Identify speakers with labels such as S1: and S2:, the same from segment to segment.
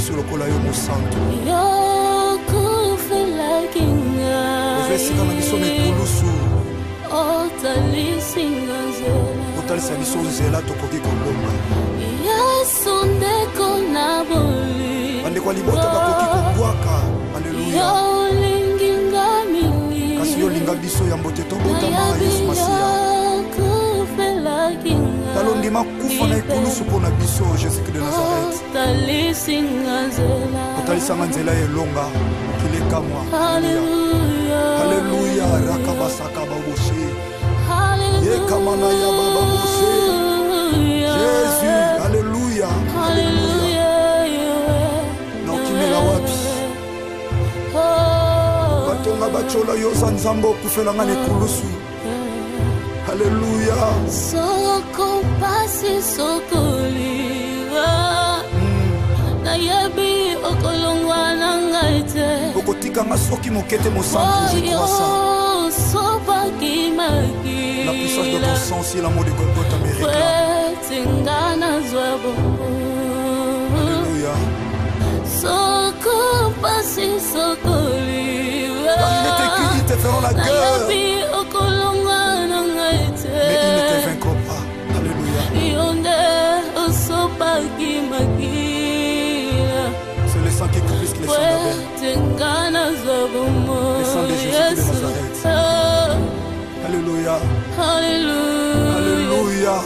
S1: biso lokola yo mosantu. Ovesika na biso nekulusu. Otalisa biso nzela tokoki kolonga. Bandeko ya libota bakoki kobwaka. Alleluya. Kasi yo linga biso ya mbote tobotama Yesu Masiya. Talondima kufa na ekulusu mpona biso Jésus de Nazareth. Otalisanga nzela elonga okilekamwa. Alleluya. Rakabasaka baboshe. Yekamana ya baba boshe. Jésus. Alleluya. Alleluya. Na okimela wapi? Batonga bachola yoza nzambo okufelanga nekulusu. Alléluia. Soko pasi sokoliwa. Na yebi okolongwa na ngaite. Okotika masoki mokete mosantu je crois ça. Sopa kimaki. La puissance de ton sang si l'amour de Golgotha me réclame. Alléluia. Soko pasi sokoliwa. Car il était écrit, ils te feront la guerre. Mais ils ne te vaincront pas. Alléluia. C'est le sang qui crisse les sangs d'Abel. Le sang de Jésus de Nazareth. Alléluia. Alléluia. Alléluia.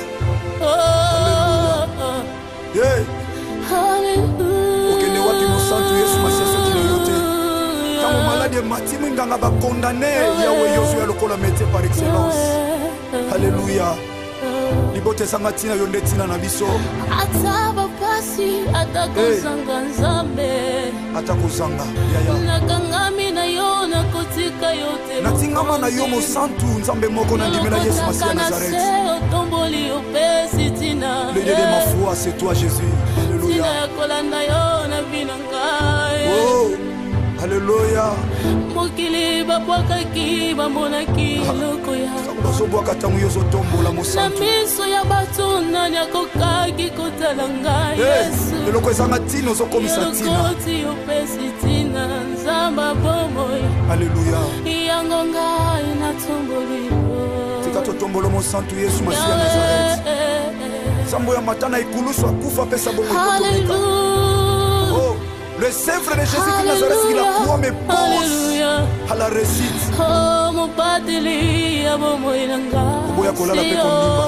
S1: Ok, ne wapi mosantu Yesu Masiya soki na yote. Tango malade mati minganga ba condamné Yahweh Yosué lokola métier par excellence. Alléluia. Libote sanga tina yonde tina na biso. Ataba pasi atakozanga nzambe. Atakozanga yaya. Nakangami na yo na kotika yote. Natingama na yo mosantu nzambe moko na ndimela Yesu Masiya Nazareth. Otomboli opesi tina. Le Dieu de ma foi c'est toi Jésus. Alléluia. Tina kolanda yo na binanga. Oh. Alléluia. Mokili babwakaki bamonaki loko ya. Bazobwaka tangu yozo tombola mosantu. Na miso ya bato nani akokaki kotalanga Yesu. Loko ezanga tino zokomisa tina. Lokoti opesi tina nzamba bomoy. Alléluia. Yangonga inatomboli. Tika totombolo mosantu Yesu Masiya Nazareth. Sambo ya matana ikulusu akufa pesa bomoy kotomika. Oh. Le Seigneur de Jésus de Nazareth, il a croix mes pose à la réussite. Oh, mon pateli, Oboya kolala pe kondima.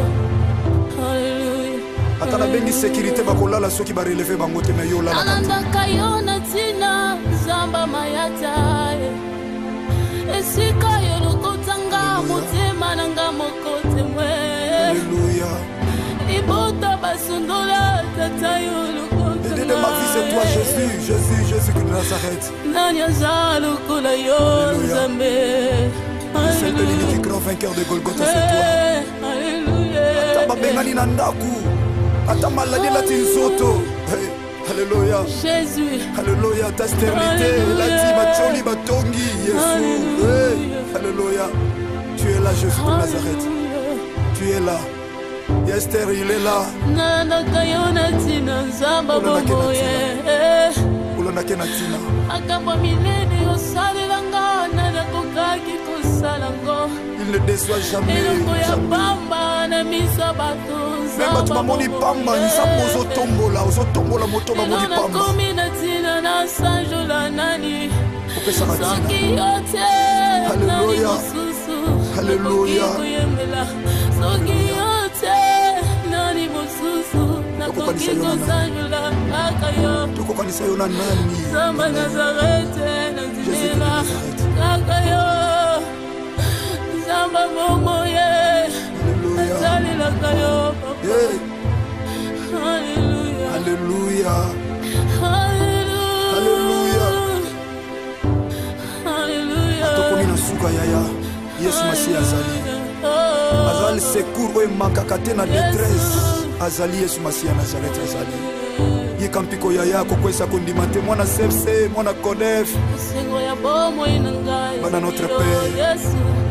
S1: Alléluia. Atala bengi sécurité bakolala soki ba relever bango te me yo la. Ananda kayona tina zamba mayata. Esika yo lokotanga motema nanga mokote mwe. Alléluia. Ibota basundola tata yo. De ma vie c'est toi Jésus, Jésus, Jésus de Nazareth. Alléluia. Le seul l'unique grand vainqueur de Golgotha c'est toi. Alléluia. Ataba bengani na ndaku. Ata maladie la tinzoto. Alléluia. Jésus. Alléluia. Ta stérilité, la ti macholi batongi Jésus. Alléluia. Tu es là Jésus de Nazareth. Tu es là. Esther, il est là. Nana kayona tina nzamba bomoye. Ulana kenatina. Akamba milene osalelanga nana kokaki kosalango. Il ne déçoit jamais. Pamba na misa bato. Même tu mamoni pamba nzambo ozotombola moto mamoni pamba. Nana komina tina na sanjola nani. Soki yote. Alléluia. Alléluia. Soki yote. Nani mosusu. Nakokiko sanjola akayo. Tokokanisa yo na nani. Zamba Nazareth. Nazimela. Akayo. Zamba momoye. Alléluia. Alléluia. Alléluia. Alléluia. Alléluia. Atokomina suka yaya. Yesu Masiya azali. Azali secours oyo makaka na détresse. Azali Yesu Masiya Nazareth azali. Yikampiko yaya kokwesa kondima te mwana sepse mwana kodef. Bana notre Père.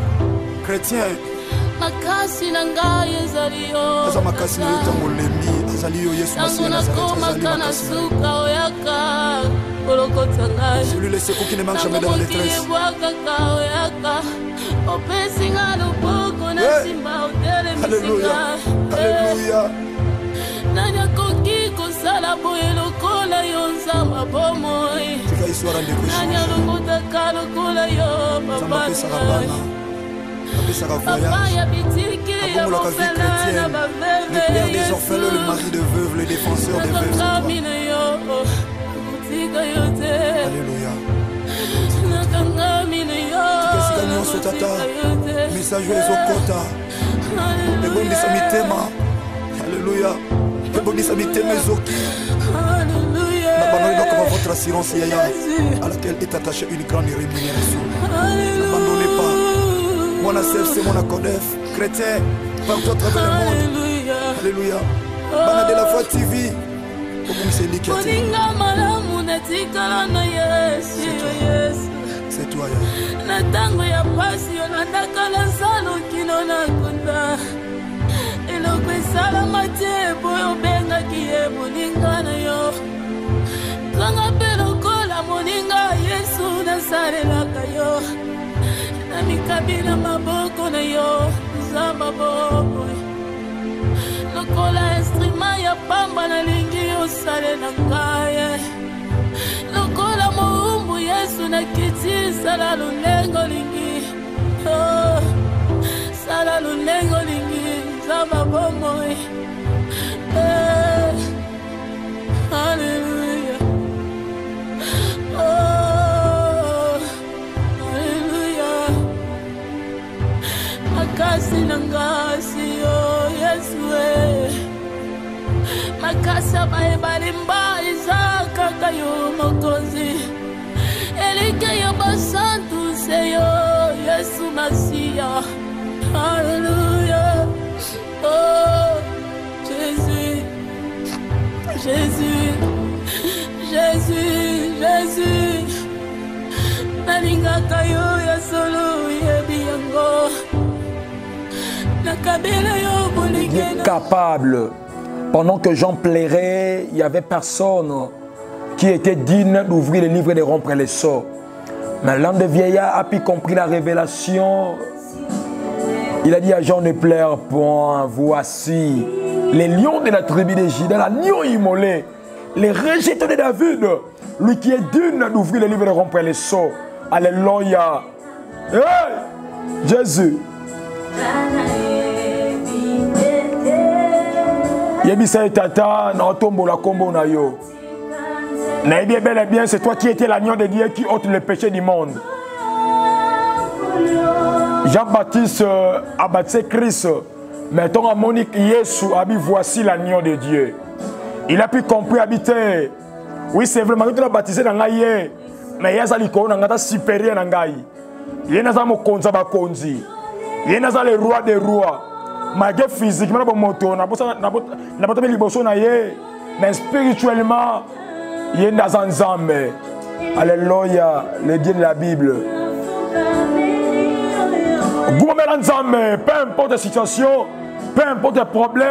S1: Chrétien. Makasi na ngai ezali yo. Asa makasi na yo tango lembi Celui le secours qui ne manque jamais dans la détresse. Alléluia. Alléluia. Papa le père des orphelins, le mari de veuve, le défenseur des veuves. Alléluia. Message aux okota. Ebondisa mitema. Alléluia. Ebondisa mitema zoki. N'abandonnez donc votre assurance à laquelle est attachée une grande rémunération. N'abandonnez pas. Mon ACF, c'est mon ACODEF. Chrétien, partout à travers le monde. Alléluia. Bana de la foi TV. C'est toi, Natango ya pasi yo natakala salo kino na kunda. Eloko esala matie boyo benga kiye moninga na yo. Kanga pelokola moninga Yesu nasalelaka yo. Na mikabila maboko na yo zamba bobo. Lokola instrument ya pamba na lingi osale na ngaye. Lokola moumbu Yesu na kiti sala lulengo lingi. Oh, sala lulengo lingi zamba bomo. Hallelujah. Oh, hallelujah. Makasi nangasi oh Yesu makasa balimba izaka kayo mokozi elike yo basantu seyo Yesu Masia. Hallelujah. Oh Jésus, Jésus, Jésus, Jésus. Nalinga kayo ya solo yebiyango.
S2: Il est capable. Pendant que Jean plairait, il n'y avait personne qui était digne d'ouvrir les livres et de rompre les sceaux. Mais l'homme de vieillard a pu comprendre la révélation. Il a dit à Jean: ne pleure point, voici les lions de la tribu de Juda, l'agneau immolé, les rejetons de David, lui qui est digne d'ouvrir les livres et de rompre les sceaux. Alléluia. Hey, Jésus. Yebisa tata na tombo la combo na yo. Na bien bel et bien, c'est toi qui étais l'agneau de Dieu qui ôte le péché du monde. Jean-Baptiste a baptisé Christ. Mais ton Monique Yesu a dit: voici l'agneau de Dieu. Il a pu comprendre habiter. Oui, c'est vraiment que tu l'as baptisé dans l'aïe. Mais il y a des gens qui sont supérieurs dans l'aïe. Il y a des gens qui sont konzi. Il y a le roi des rois. Malgré physiquement, mais spirituellement, il y a des ensemble. Alléluia, le Dieu de la Bible. Peu importe la situation, peu importe le problème,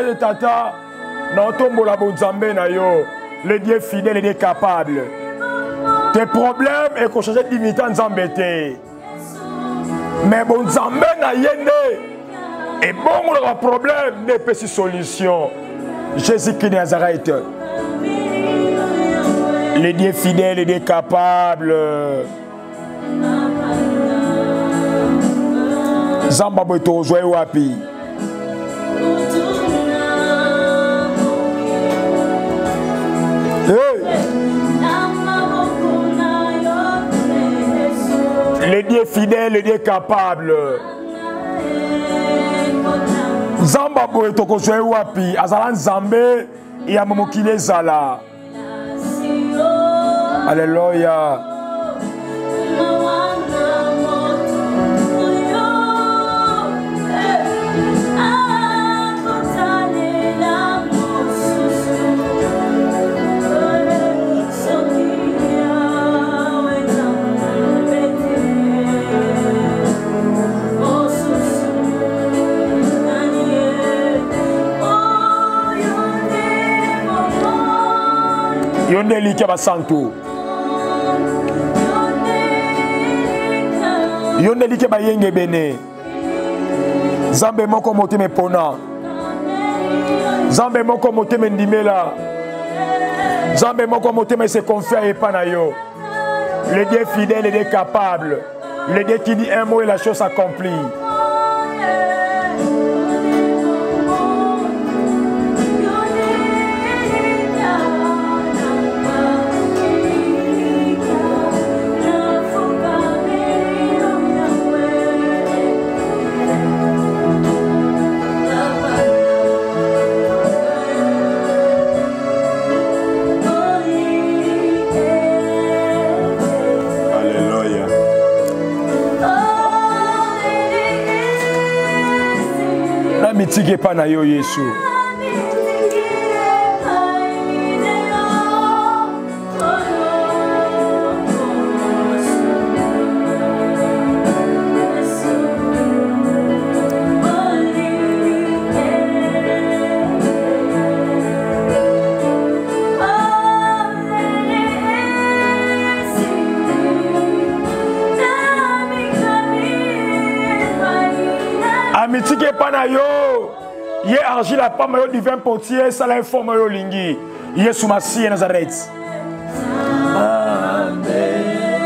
S2: le Dieu fidèle et capable. Tes problèmes et qu'on change de dignité en Zambété. Mais bon Zambé n'a yéné. Et bon le problème n'est pas si solution. Jésus-Christ de Nazareth. Le Dieu fidèle et Dieu capable. Zamba boito joye wapi. Le Dieu fidèle, le Dieu capable. Zamba boito ko joye wapi. Azalan Zambé et amomokile zala. Alléluia. Yondeli ke basantu. Yondeli ke bayenge bene. Zambe moko moteme pona. Zambe moko moteme ndimela. Zambe moko moteme se confie à Epanayo. Le Dieu fidèle et Dieu capable. Le Dieu qui dit un mot et la chose s'accomplit. Mitike pa na yo Yesu. Amitike pa na yo. Ye argile la pomme yo divin potier, ça l'informe yo lingi. Yesu Masiye Nazareth. Amen.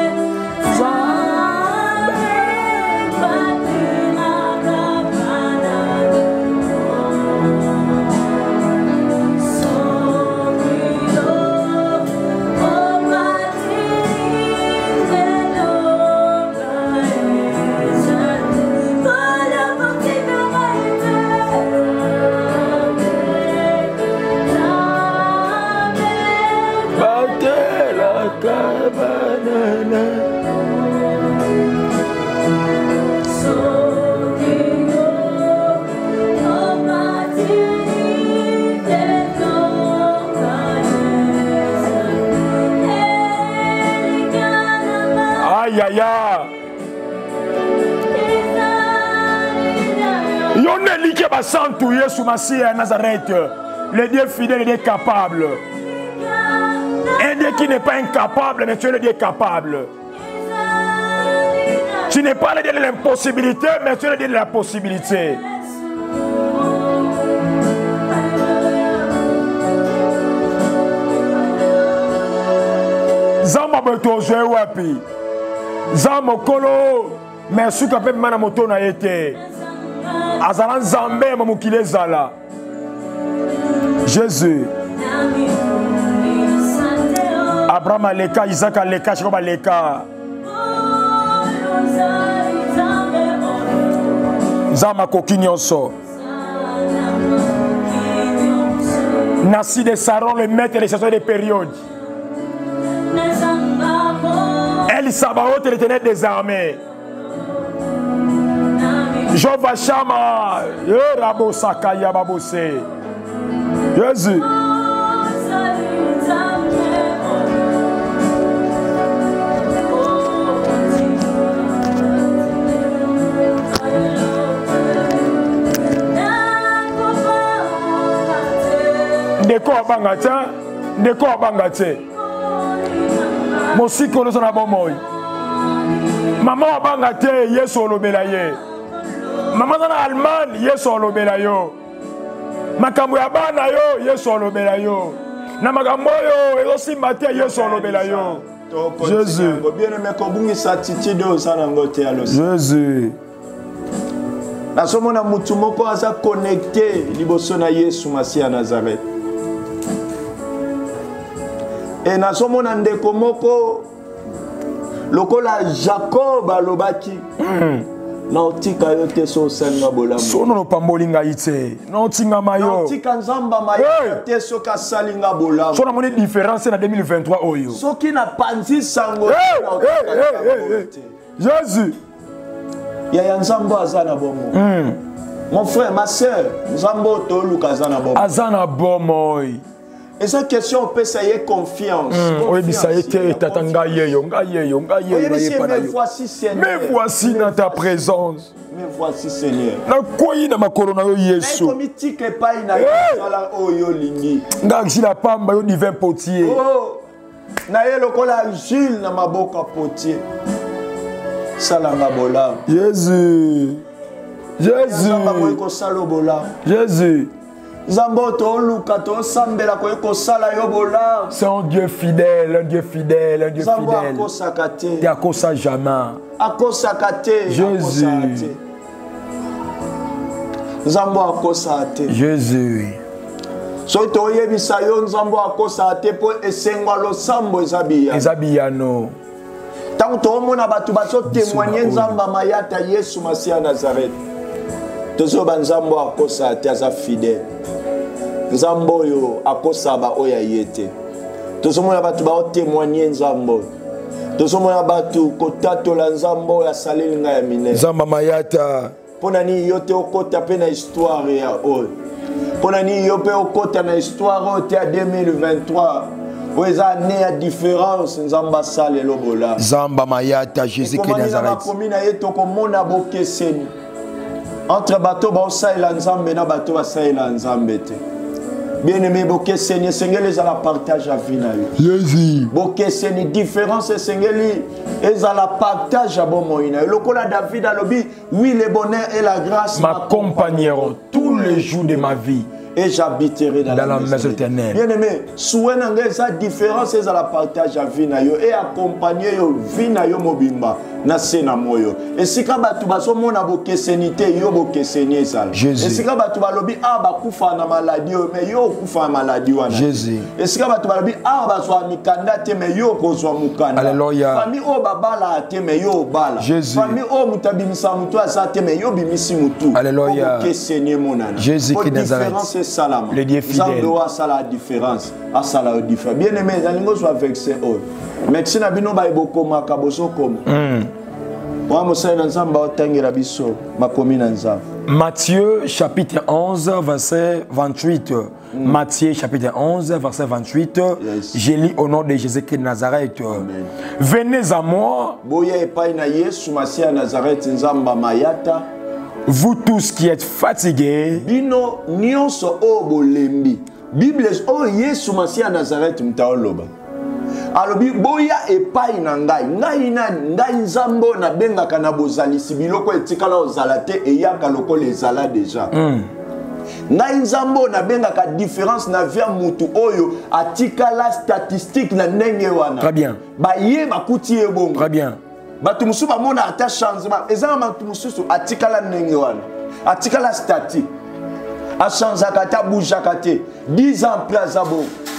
S2: Aïe aïe aïe. Yoneli ke basantu Yesu Masiye Nazareth. Le Dieu fidèle, le Dieu capable. Un Dieu qui n'est pas incapable, mais tu es le Dieu capable. Tu n'es pas le Dieu de l'impossibilité, mais tu es le Dieu de la possibilité. Zamba beto joué wapi. Zamba kolo, merci quand même mana moto na été. Azalan Zambé mamukile zala. Jésus. Abraham aleka, Isaac aleka, Jacob aleka. Zama koki nyonso. Nassi de Saron, le maître des saisons et des périodes. El Sabaoth, l'éternel des armées. Jova Shama, Rabo Sakaya Babose. Jésus. Ndeko abangata, ndeko abangate. Mosiko no sona bomoy. Maman abangate Yesu olobela ye. Maman na Allemagne Yesu olobela yo. Makambo ya bana yo Yesu olobela yo. Na makambo yo ezosimba te Yesu olobela yo. Jésus. Jésus.
S3: Nasomona mutu moko aza connecté liboso na Yesu Masiya Nazareth. Et nasomona ndeko moko lokola Jacob alobaki. Na otika yo te so senga bolamu.
S2: Sono no pambolinga ite. Na otinga mayo.
S3: Na otika nzamba mayo te so ka salinga bolamu.
S2: Sona moni différence na 2023 oyo.
S3: Soki na panzi sango.
S2: Jésus.
S3: Ya nzambo azana bomo. Mon frère, ma soeur, nzambo toluka azana bomo.
S2: Azana bomo.
S3: Et cette question, on peut essayer confiance.
S2: Oui, mais ça a été tatanga yeyo,
S3: mais voici Seigneur.
S2: Mais voici dans ta présence.
S3: Mais voici Seigneur.
S2: Na koyi na makorona yo Yesu. Ngaki la pamba yo divin potier.
S3: Oh, na ye lokola Jules na maboka potier. Salanga bola.
S2: Jésus. Jésus. Jésus. C'est un Dieu fidèle, un Dieu fidèle, un Dieu fidèle. Tu as ça jamais. Jésus. Jésus. Ezabiyano.
S3: Tant que on a battu témoigner Nzamba Mayata Yesu Masia Nazareth. Tozo banzambo akosa te aza fidèle. Nzambo yo akosa ba oya yete. Tozo mona batu ba témoigner Nzambo. Tozo mona batu kotato la Nzambo ya saleli nga ya mine.
S2: Nzamba Mayata.
S3: Pona ni yote okota pe na histoire ya oyo. Pona ni yope okota na histoire te ya 2023. Oeza né à différence Nzamba sale lobola.
S2: Nzamba Mayata Jésus Christ Nazareth.
S3: Komina yeto ko mona bokeseni. Entre bateau ba la Nzambe na bateau ba la Nzambe te. Bien-aimé bokeseni sengeli za la partage à vie na yo.
S2: Jésus.
S3: Bokeseni différence sengeli eza la partage à bon moina. Lokola David alobi, oui le bonheur et la grâce
S2: m'accompagneront tous les jours de ma vie.
S3: Et j'habiterai dans la maison
S2: éternelle.
S3: Bien-aimé, souhait sa différence est à la partage à vie na yo et accompagner yo vie na yo mobimba na sena moyo. Et si ka batu baso mona bokesenité yo bokesenie sala. Et si ka batu balobi ba kufa na maladie mais yo kufa na maladie wana.
S2: Jésus.
S3: Et si ka batu balobi ba so mikanda te mais yo ko so mukanda.
S2: Alléluia.
S3: Famille babala te mais yo bala.
S2: Jésus.
S3: Famille mutabimisa mutu asa te mais yo bimisi mutu.
S2: Alléluia.
S3: Bokesenie monana.
S2: Jésus qui Nazareth.
S3: Salam.
S2: Le Dieu fidèle.
S3: Ça la différence. Ça la différence. Bien aimé, les animaux sont vexés. Mais si nous avons des beaucoup de makaboso comme.
S2: Matthieu chapitre 11 verset 28. Matthieu chapitre 11 verset 28. Yes. Je lis au nom de Jésus-Christ de Nazareth. Amen. Venez à moi. Vous tous qui êtes fatigués,
S3: bino nyonso o bolembi. Bible o Yesu Masia Nazareth mtaoloba. Alobi boya epai na ngai. Ngai nzambo na benga kana bozalisi biloko etikala ozalate eyaka lokolo ezala déjà. Ngai nzambo na benga ka différence na via mutu oyo atikala statistique na ndenge wana.
S2: Très bien.
S3: Ba ye bakuti ebongo.
S2: Très bien.
S3: Batu musu ba mona ata changement ezama batu musu atikala ndenge wana atikala statique a changer kata bouger kate 10 ans après azabo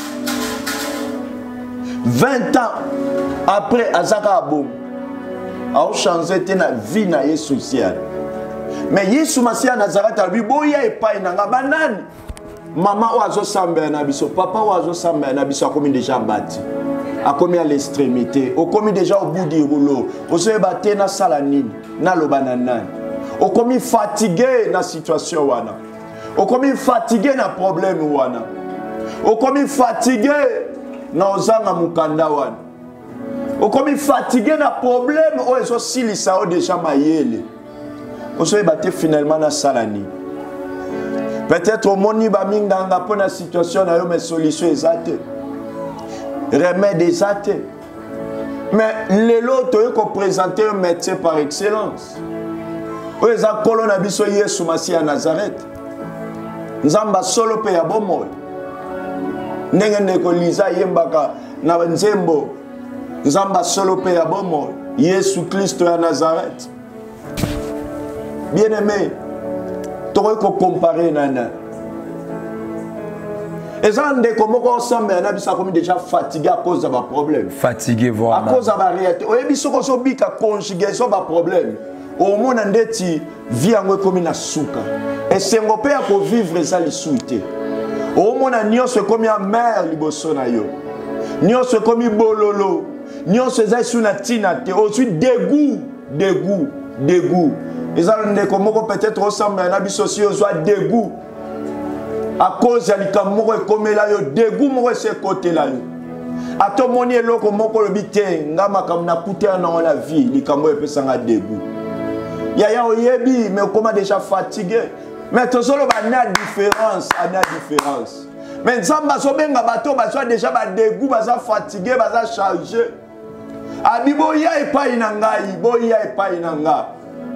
S3: 20 ans après azaka bon a changer te na vie na ye social mais Yesu Masia Nazareth abi boya epai na banani mama oazo samba na biso papa oazo samba na biso akomi déjà bâti a commis à l'extrémité, au commis déjà au bout du rouleau, au se batté na salanine, na lobanana, au commis fatigué na situation wana, au commis fatigué na problème wana, au commis fatigué na ozanga mukanda wana, au commis fatigué na problème au eso silisa o déjà mayele, au se batté finalement na salanine. Peut-être au moni ba minganga pour na situation na yo mais solution exacte. Remède des athées. Mais les autres ont présenté un médecin par excellence. Ils ont colonné biso Yesu Masia Nazareth. Nzamba solo pe ya bomo. Ndenge ko liza yembaka na nzembo. Nzamba solo pe ya bomo. Yesu Christ ya Nazareth. Bien-aimé, tu peux comparer nana. Et ça, on est déjà fatigué à cause de ma problème.
S2: Fatigué, voilà.
S3: À cause de ma réalité. On est conjugué sur ma problème. Au monde, on est vie comme une souka. Et c'est un peu pour vivre ça, les souhaiter. Au monde, on est comme une mère, on est comme une bololo. On est sur une tinate. Ensuite, dégoût. Et ça, on est comme peut-être ensemble, on a soit dégoût. à cause ya likambo moko ekomela yo dégoût moko esekotela yo atomoni eloko moko lobi te nga makambo nakutela nango na vie likambo epesanga dégoût yaya oyebi mais okoma déjà fatigué mais tozoloba na différence mais nzambe azobenga bato bazwa déjà badégoût baza fatigué baza chargé abi boya epai na ngai boya epai na nga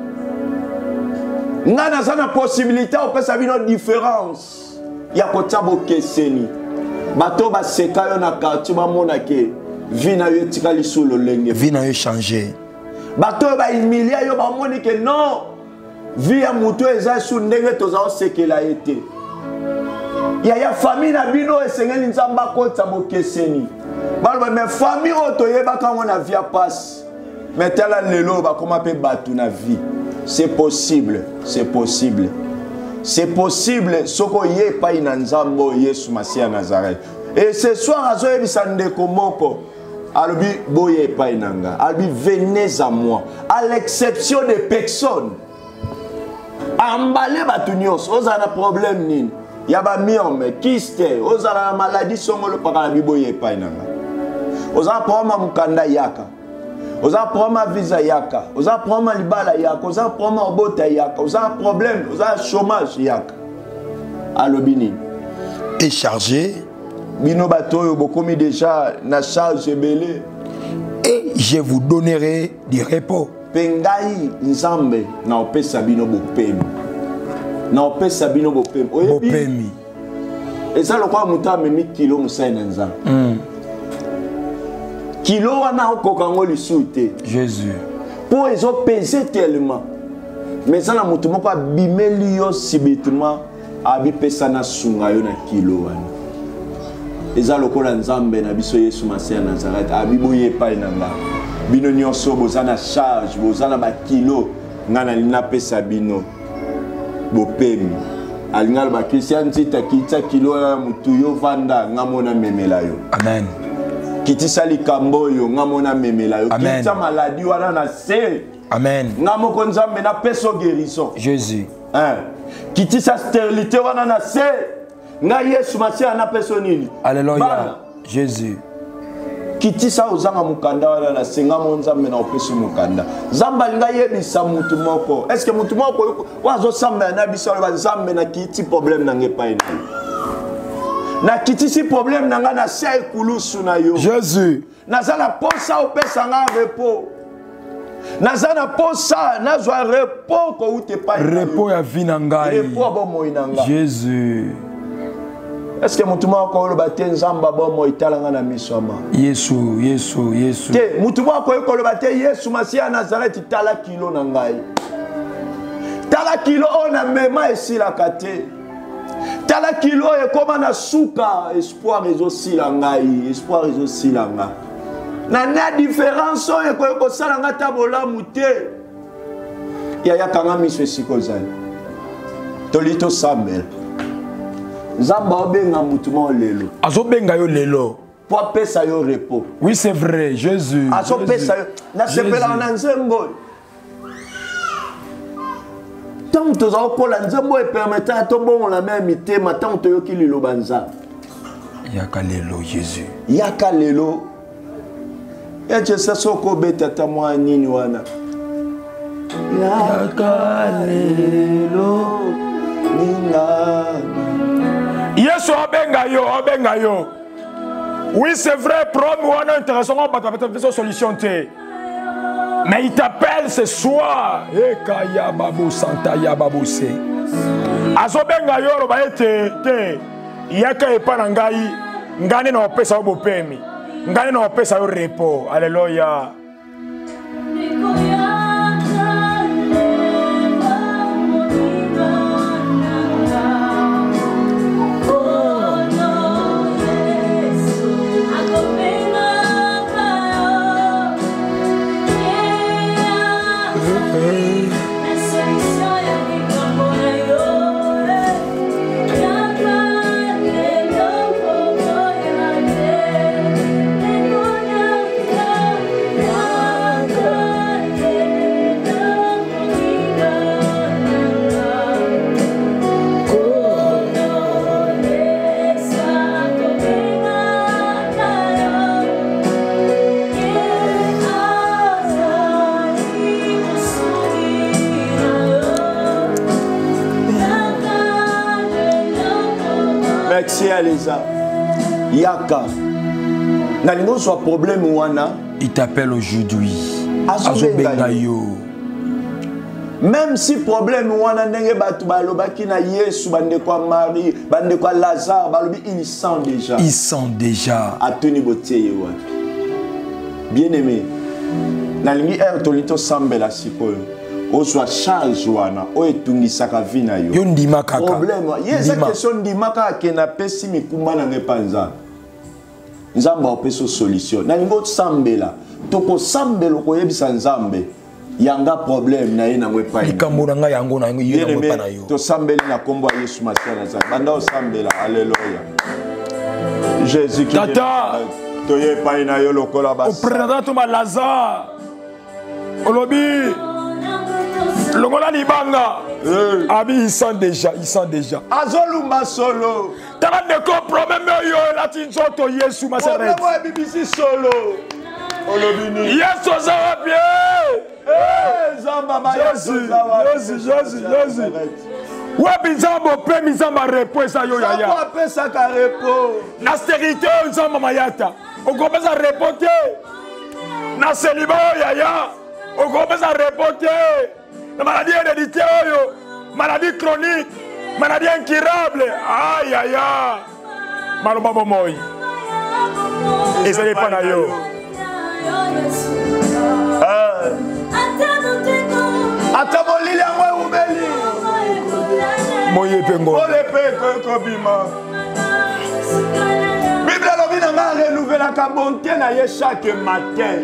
S3: nga naza na possibilité opesa bino différence ya kotia bokeseni bato baseka yo na quartier bamona ke vie na yo etikali sur lolenge
S2: vie na yo changé
S3: bato bahumilia yo bamoni ke non vie ya mutu eza sur ndenge toza osekela ye te ya famille na bino esengeli nzambe akota bokeseni baloba me famille oyo toyebaka yango na vie ya pasi me tala lelo bakoma mpe bato na vie c'est possible soko ye epai na nzambe oyo yesu masiya Nazareth et ce soir azoyebisa ndeko moko alobi boye epai na nga alobi venez à moi à l'exception de personne ambale bato nyonso ozala na problème nini ya bamiome kiste ozala na maladie songolo paka na biboye epai na nga ozala problème ya mokanda yaka ozala problème ya visa yaka ozala problème ya libala yaka ozala problème ya obota yaka ozala problème ozala chômage yaka alobi nini
S2: et chargé
S3: bino bato oyo bokomi déjà na charge ebele
S2: et je vous donnerai du repos
S3: mpe ngai nzambe na opesa bino bopemi oyebi eza lokola moto amemi kilo mosali na nzambe kilo wana okoka ngo lisusu te
S2: Jésus
S3: mpo ezopese tellement mais eza na moto moko abimeli yo subitement abipesa na sunga yo na kilo wana eza lokola nzambe na biso yesu masiya Nazareth abiboye epai na nga bino nyonso boza na charge boza na bakilo nga na linapesa bino bopemi alinga loba Christian nzita kitisa kilo ya mutu yo vanda nga mona memela yo
S2: amen
S3: kitisa likambo oyo nga mona memela yo kitisa maladi wana na se
S2: amen
S3: nga moko nzambe na peso guérison
S2: Jésus
S3: kitisa stérilité wana na se nga yesu masiya na peso nini
S2: alléluia Jésus
S3: kitisa ozanga mukanda wana na senga monzambe na opesi mukanda zamba linga yebisa mutu moko est-ce que mutu moko wazo samba na biso ba nzambe na kiti problème na ngepa ina na kiti si problème na nga na sai kulusu na yo
S2: Jésus
S3: nazala posa opesa nga repos nazana posa nazwa repos ko ute pa
S2: repos ya vie na ngai
S3: repos bo moina nga
S2: Jésus
S3: est-ce que mutu moko oloba te nzamba bo mo italanga na misoma
S2: Yesu
S3: te mutu moko oloba te Yesu masiya Nazareth tala kilo na ngai tala kilo ona mema esilaka te tala kilo ekoma na suka espoir ezosila ngai na différence oyo ekosala nga ta bolamu te yayakanga miso esika ozali toli tosambela nzamba obenga mutu mo lelo
S2: azobenga yo lelo
S3: po apesa yo repos
S2: oui c'est vrai Jésus
S3: azopesa yo nasepelaka na nzembo oyo ntango tozala kokola nzembo oyo epermetaka tobongola me mitema ntango toyoki liloba nzambe
S2: yaka lelo Jésus
S3: yaka lelo ejesa soko obeta ata mwa nini wana yaka lelo ninga
S2: Yesu obenga yo oui c'est vrai problème wana intéressant on va trouver solution te mais il t'appelle ce soir ekaya babu santa ya babu se azobenga yo ba te yaka epa na ngai ngane na opesa yo bopemi ngane na opesa yo repos alléluia
S3: l'accès à l'ESA. Yaka. Nalingo soit problème wana.
S2: Il t'appelle aujourd'hui.
S3: Azobengayo. Même si problème wana ndenge batu balobaki na Yesu bande kwa Marie, bande kwa Lazare, balobi ils sont déjà.
S2: Ils sont déjà.
S3: Atuni botiye wapi. Bien-aimé. Nalingi tolito sambela sikoyo. Oswa charge wana oetungisaka vina yo.
S2: Yo ndima kaka.
S3: Problème. Yesa question ndima kaka kena pesi mikumba na ngepanza. Nzamba opeso solution. Nalingo sambela. Toko sambelo koyebisa nzambe. Yanga problème na yena mwepa.
S2: Likambo na nga yango na yena mwepa na yo.
S3: To sambeli na kombo ya Yesu Masiya na Nazareth. Banda o sambela. Alléluia. Jésus qui
S2: Tata.
S3: Toye pa ina yo lokola basa.
S2: Au président Thomas Lazare. Olobi. Longola libanga. Abi ils sont déjà.
S3: Azolumba solo.
S2: Tala ne compromet yo la tinzoto Yesu Nazareth.
S3: Problème wa bibisi solo. Olobini.
S2: Yesu zawa bien.
S3: Zamba ba
S2: Jésus. Ouais bizambo pe mizamba repo esa yo yaya.
S3: Zamba pesa ka repo.
S2: Na stérilité nzamba mayata. Okopesa repote. Na célibat yaya. Okopesa repote. La maladie héréditaire, maladie chronique, maladie incurable. Aïe aïe aïe. Maloba momoy. Et ça n'est pas d'ailleurs.
S3: Atabolili amwe ubeli.
S2: Moye pengo.
S3: Ole pe kobima. Bible lobi na nga renouveler ka bonté na ye chaque matin.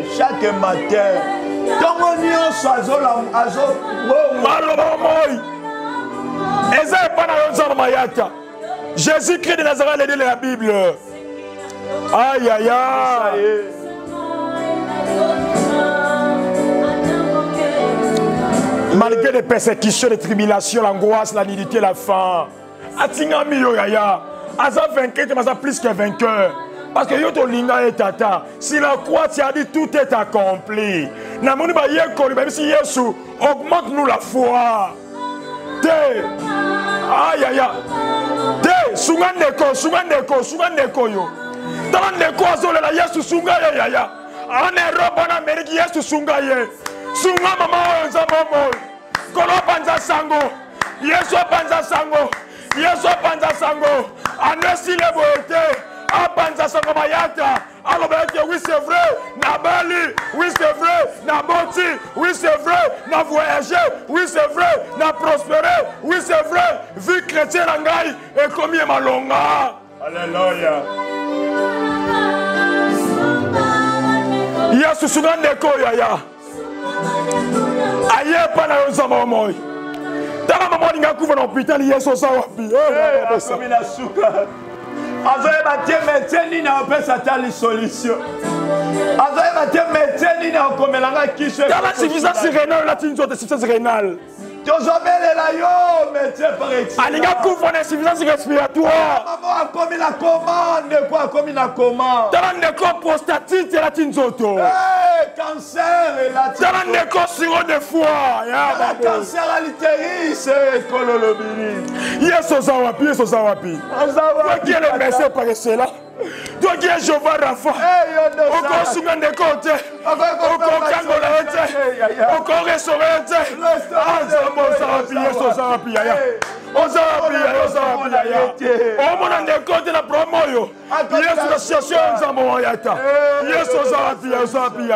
S3: Tongo nyonso azo
S2: Maloba momoy. Et ça n'est pas d'ailleurs mayata. Jésus-Christ de Nazareth le dit dans la Bible. Aïe aïe aïe. Malgré les persécutions, les tribulations, l'angoisse, la nudité, la faim. Atingami yo yaya. Aza vainqueur, tu plus que vainqueur. Parce que yo to linga et tata. Si la croix tu as dit tout est accompli. Namoni ba yeko, même si Yesu augmente nous la foi. Te. Aïe aïe aïe. Te sungandeko yo. Talandeko azole la Yesu sunga yaya. En Europe, en Amérique, Yesu sunga ye. Sunga mama nzamba mo. Kolo panza sango. Yesu panza sango. Anesi le boete. Apanza sango mayata. Alors oui c'est vrai. Na Bali, oui c'est vrai. Na Boti, oui c'est vrai. Na voyager, oui c'est vrai. Na prospérer, oui c'est vrai. Vie chrétienne en gaï et comme malonga. Alléluia. Yesu sungandeko yaya. Aye pa na yo nzamba moyi. Tala mama ninga kuva na hôpital Yesu sawa pi.
S3: Akomi na suka. Azoye batie médecine na opesa tali solution. Azoye batie médecine na okomelanga kisho.
S2: Tala suffisance rénale la tinzo de suffisance rénale.
S3: Tozobelela yo médecin par excellence.
S2: Alinga kuva na insuffisance respiratoire.
S3: Maman akomi na commande quoi akomi na commande.
S2: Tala ndeko prostatite la tinzoto.
S3: Cancer et la
S2: Tala ndeko siro de foie. Ya
S3: cancer à l'utérus kololobini.
S2: Yesu sawa pi. Toi qui est le Messie par excellence. Toi qui es Jéhovah Rapha. Oko sunga ndeko te. Oko kangola te. Oko restauré te. Yesu sawa pi yaya. Omona ndeko te na promo yo. Yesu na situation nzambo wayata. Yesu sawa pi.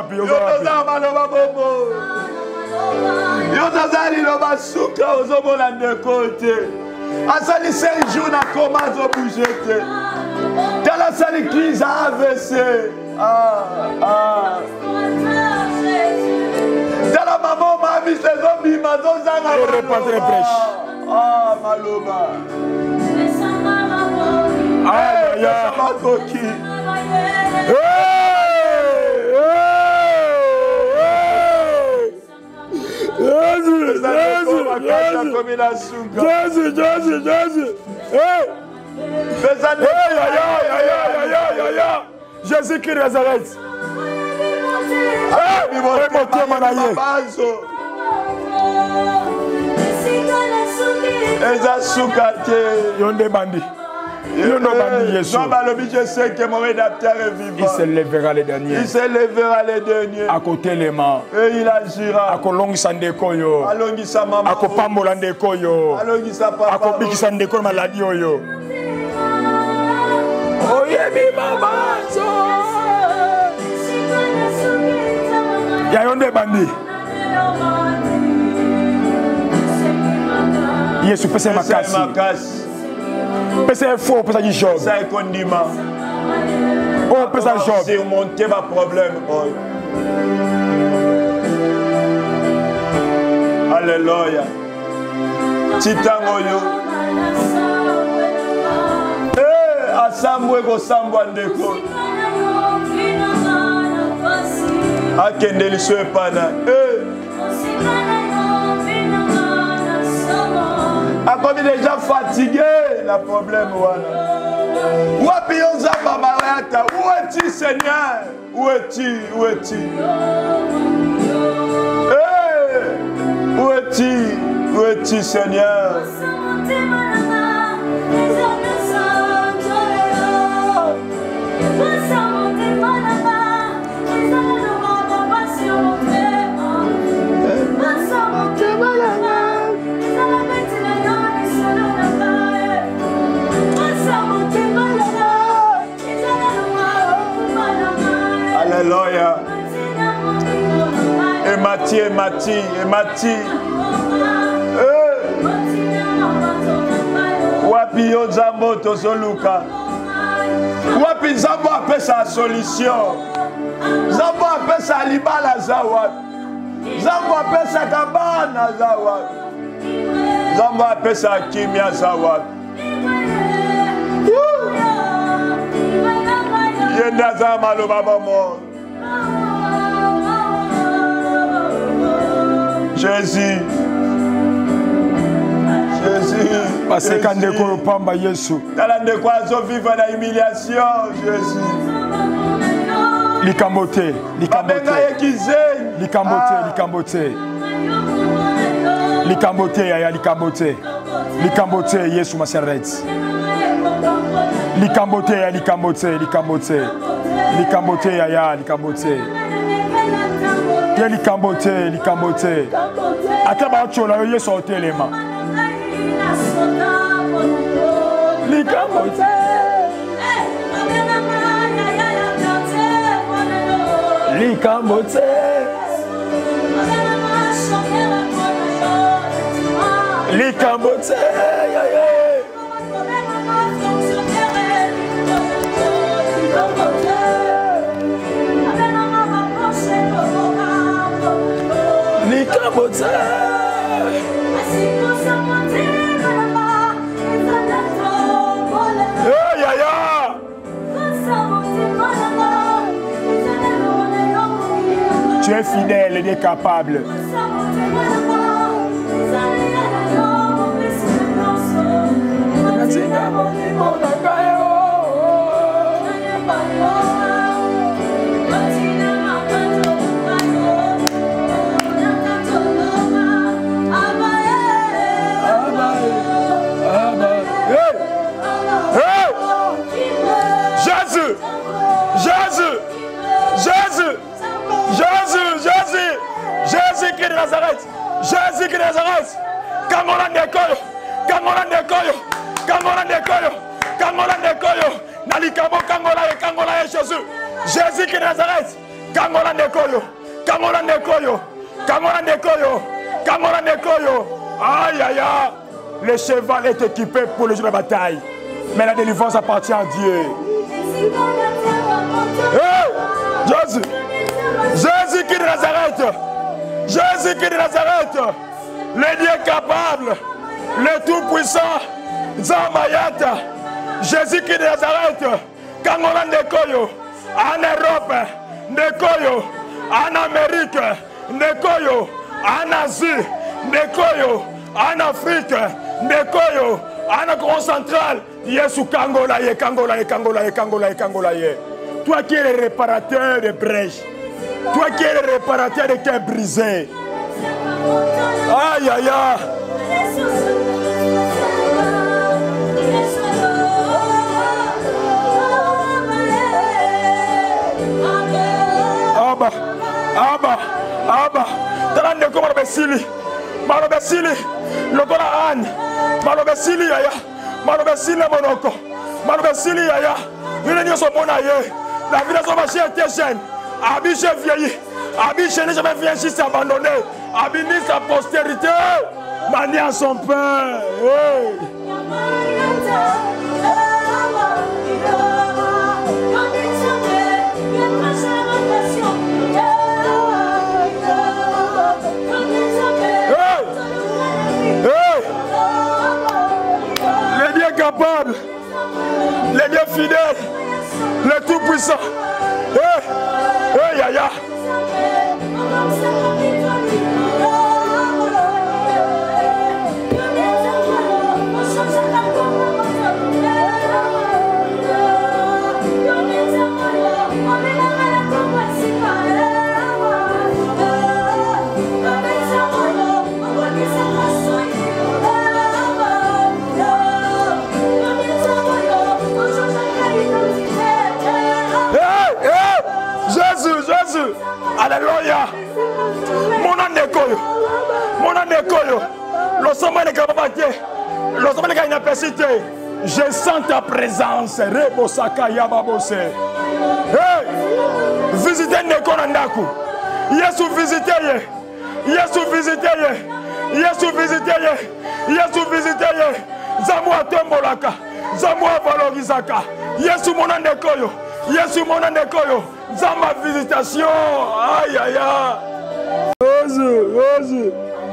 S3: Yo tazali lo basuka ozomona ndeko te. Asali 5 jours na koma bouger te. Tala sali crise AVC. Tala maman mami se zombi mazozanga. Maloba.
S2: Aïe aïe.
S3: Makoki.
S2: Jésus-Christ de Nazareth.
S3: Eza sukate.
S2: Yonde bandi.
S3: Je sais que mon rédacteur est vivant.
S2: Il se lèvera les derniers.
S3: Il se lèvera les derniers.
S2: À côté les mains.
S3: Et il agira.
S2: À kolongisa ndeko yo.
S3: Alongisa maman.
S2: À kopambola ndeko yo.
S3: Alongisa papa.
S2: À kobikisa ndeko maladie yo. Oyebi mama. Ya yonde bandi. Yesu pesa makasi. Pesa faux, pesa du job.
S3: Pesa condiment.
S2: Oh, pesa job.
S3: Surmonter ma problème. Alléluia. Titango yo. Asambwe ko sambwa ndeko. Akende liso epana. Comme déjà fatigué, le problème voilà. Où es-tu, Seigneur? Où es-tu? Où es-tu? Où es-tu? Où es-tu, Seigneur? Alléluia. Et Mati. Wapi yo Zambo tozoluka. Wapi Zambo appelle sa solution. Zambo appelle sa libala zawat. Zambo appelle sa kabana zawat. Zambo appelle sa kimia zawat. Yenda zama lo baba mo. Jésus.
S2: Parce que ndeko pamba Yesu.
S3: Tala ndeko azo vivre na humiliation, Jésus.
S2: Likambote. Likambote Yesu Masereti. Likambote Ataba chola yo Yesu otelema. Likambote. Tu es fidèle et capable. Jésus-Christ de Nazareth. Jésus-Christ de Nazareth. Kangola Nekoyo. Nalikabo Kangola Jésus. Jésus-Christ de Nazareth. Kangola Nekoyo. Aïe aïe aïe. Le cheval est équipé pour le jour de bataille. Mais la délivrance appartient à Dieu. Jésus. Jésus-Christ de Nazareth. Jésus-Christ de Nazareth. Le Dieu capable. Le tout-puissant. Zamayata. Jésus-Christ de Nazareth. Kangola Nekoyo. En Europe. Nekoyo. En Amérique. Nekoyo. En Asie. Nekoyo. En Afrique. Nekoyo. En Grand Central. Yesu Kangola. Toi qui es le réparateur de brèches. Toi qui es le réparateur de cœurs brisés. Aïe aïe aïe. sili yaya. Maloba sili monoko. Maloba sili yaya. Nous n'y sommes pas ailleurs. La vie de son marché était jeune. Abi j'ai vieilli. Abi je n'ai jamais vieilli juste abandonné. Abi ni sa postérité. Mani à son père. Les dieux capables, les dieux fidèles, les tout-puissants. Yaya. Jésus, alléluia. Mon andekoyo, le sommet de capacité, le sommet de capacité. Je sens ta présence. Rebosaka yababose. Hey, visitez Nekonandaku. Yesu visitez. Yesu visitez. Yesu visitez. Yesu visitez. Zamwa tembolaka. Zamwa valorisaka. Yesu mon andekoyo. Yesu mon andekoyo. Zama visitation. Aïe aïe aïe. Jésus.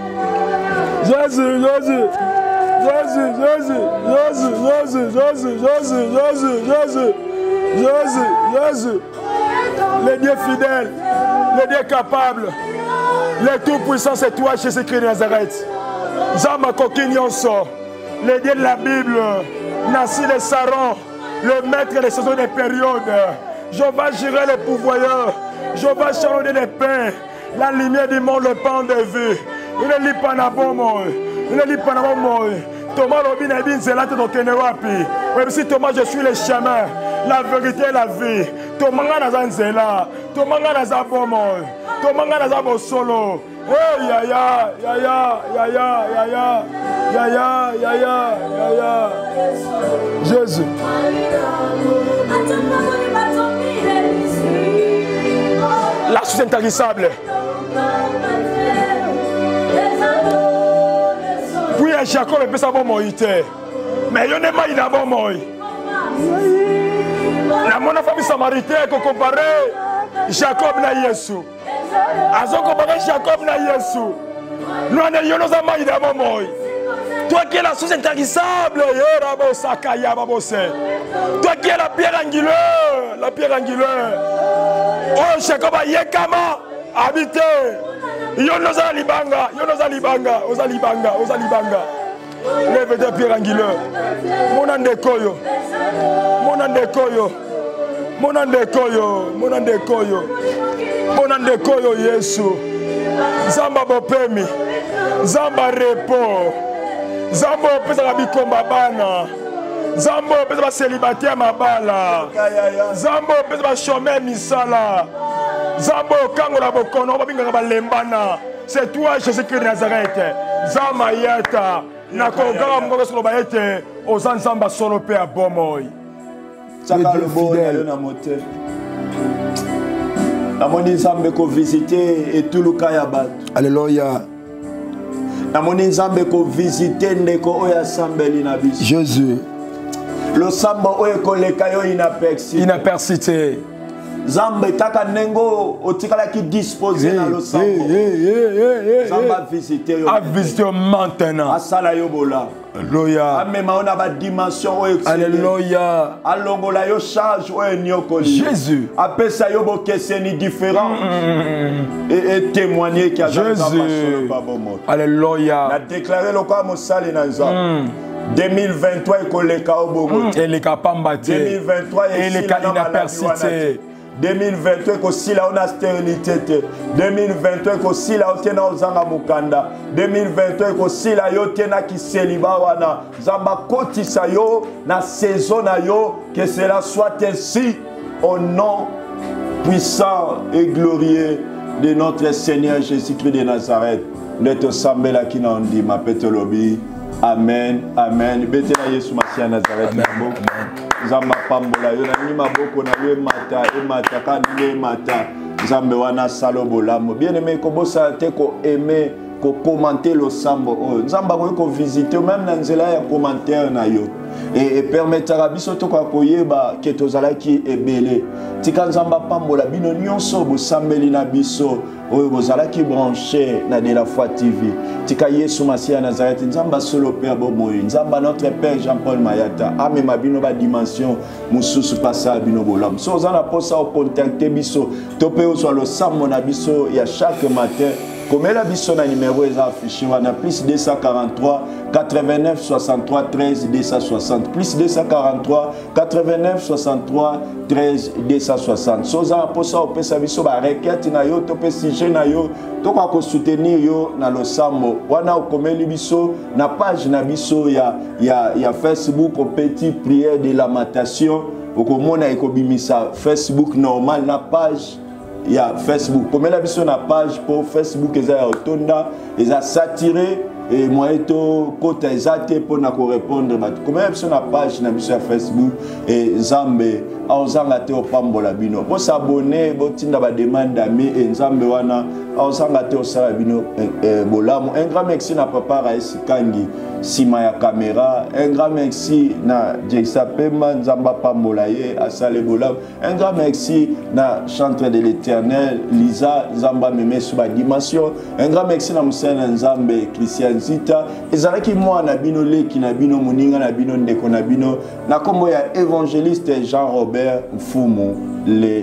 S2: Les dieux fidèles, les dieux capables, les tout-puissants, c'est toi, Jésus-Christ de Nazareth. Zama Kokinyoso, les dieux de la Bible, Nassi de Saron, le maître des saisons des périodes. Je vais gérer les pouvoirs, je vais changer les pains, la lumière du monde, le pain de vie. Il ne lit pas na bon il ne lit pas na bon Thomas Robin Bin Zelat do Kenewapi. Même si Thomas, je suis le chemin, la vérité et la vie. Thomas na Zela, Thomas na Zabomo, Thomas na Zabo solo. Hey yaya. Jésus. La source intarissable. Puis Jacob est sa bonne moïté. Mais il n'y a pas de bonne moïté. La mon famille samaritaine qu'on compare Jacob na Yesu. Azo comparé Jacob na Yesu. Nous en ayons nos amis de bonne moïté. Toi qui es la source intarissable, toi qui es la pierre angulaire, oh Jacob a yekama habité. Yonoza libanga. Lève de pierre angulaire. Mon andekoyo Yesu. Zamba bopemi. Zamba repos. Zambo pesa bikomba bana. Zambo pesa célibataire mabala. Zambo pesa chômeur misala. Zambo kangola bokono babinga balembana. C'est toi Jésus-Christ de Nazareth. Zama yata nakogara mngobe solo baete ozanzamba solo pe abomoy.
S3: Saka le fidèle na motel. La moni nzambe ko visiter et tout le kayabat.
S2: Alléluia.
S3: La moni nzambe ko visiter ndeko oya sambeli na biso.
S2: Jésus.
S3: Le samba oye koleka yo
S2: inapercité.
S3: Zambe taka nengo otikala ki disposer na lo sambo. Zamba visiter yo.
S2: A visiter maintenant.
S3: Asala yo bola.
S2: Alléluia.
S3: Amema on a ba dimension oye.
S2: Alléluia.
S3: Alongola yo charge oye nyokoli.
S2: Jésus.
S3: Apesa yo bo keseni différent. Et témoigner qu'il y a
S2: Jésus. Alléluia.
S3: La déclarer le quoi mosali na nzambe. 2023 ekoleka obomo.
S2: Eleka pambate.
S3: 2023
S2: eleka inapercité.
S3: 2023 ekosila ona stérilité. 2023 ekosila otena ozanga mukanda. 2023 ekosila yo tena kiseliba wana. Zamba kotisa yo na saison na yo, que cela soit ainsi au nom puissant et glorieux de notre Seigneur Jésus-Christ de Nazareth. Notre sambela qui n'en dit ma petolobi. Amen, amen. Betela Yesu Masia Nazareth.
S2: Amen.
S3: Nzamba pambola yo na nima boko na yo emata kanile mata. Nzambe wana salo bolamo. Bien aimé kobosa te ko aimer ko commenter le sambo. Nzamba ko visiter même na nzela ya commentaire na yo. Et permettra biso to ko koyeba ke tozalaki ebele. Tika nzamba pambola bino nyonso bo sambeli na biso. Oyo bozalaki branché na de la foi TV. Tika Yesu Masia Nazareth nzamba solo père bomoyi. Nzamba notre père Jean-Paul Mayata. Ame mabino ba dimension mususu passa bino bolam. So zana posa o contacter biso. Topé o so lo sammo na biso ya chaque matin. Comme la biso na numéro est affiché, on a plus 243 89 63 13 260 plus 243 89 63 13 260. Soza posa o pesa biso ba requête na yo to pe sujet na yo to kwa ko soutenir yo na lo sambo. Wana o komeli biso na page na biso ya Facebook au petit prière de lamentation. O komona ekobimisa Facebook normal na page il y a Facebook. Comme la vision na page pour Facebook, ils ont autonda, ils ont saturé et moi eto kota ezate pour na ko répondre. Comme la vision na page na vision Facebook et Nzambe aozanga te opambola bino. Pour s'abonner, bo tinda ba demande ami et Nzambe wana aozanga te osala bino bolamu. Un grand merci na papa Raisi Kangi sima ya caméra. Un grand merci na Jesa Pema Nzamba pambola ye asale bolamu. Un grand merci na chantre de l'Éternel Lisa Nzamba meme sur ba dimension. Un grand merci na Musena Nzambe Christian Zita ezalaki moi na bino leki na bino muninga na bino ndeko na bino na kombo ya évangéliste Jean Robert Mfumu le.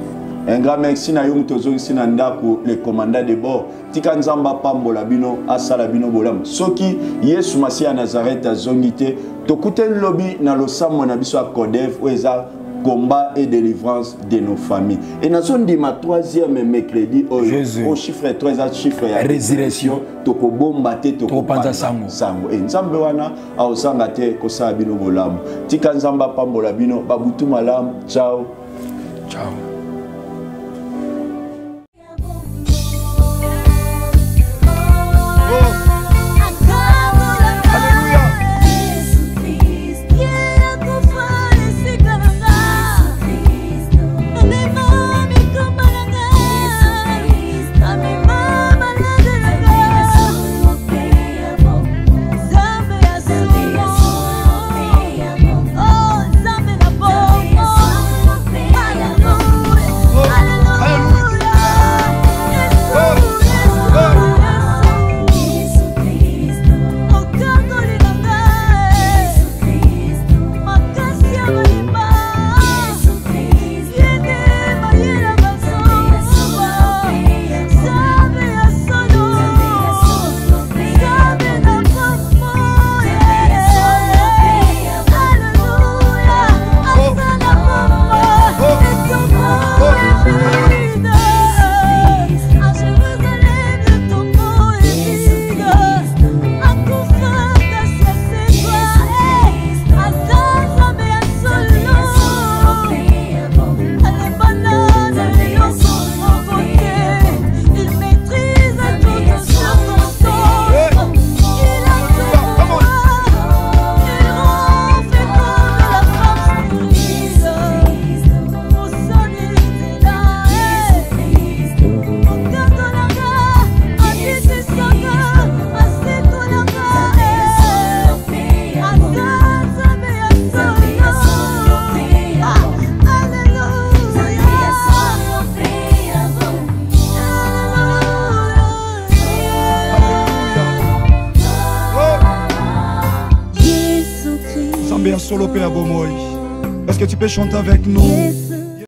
S3: Un grand merci na yum tozo sina ndako le commandant de bord tika nzamba pambola bino asala bino bolam soki Yesu Masia Nazareth azongite tokute lobby na losamo na biso Kodef oeza combat et délivrance de nos familles. Et dans son ma troisième mercredi au chiffre 3 chiffre ya
S2: résurrection
S3: toko bomba te toko
S2: panza sango
S3: et nzambe wana aosanga te ko sa bino bolam tika nzamba pambola bino babutu malam ciao
S2: ciao.
S1: Solo Père Bomoy. Est-ce que tu peux chanter avec nous?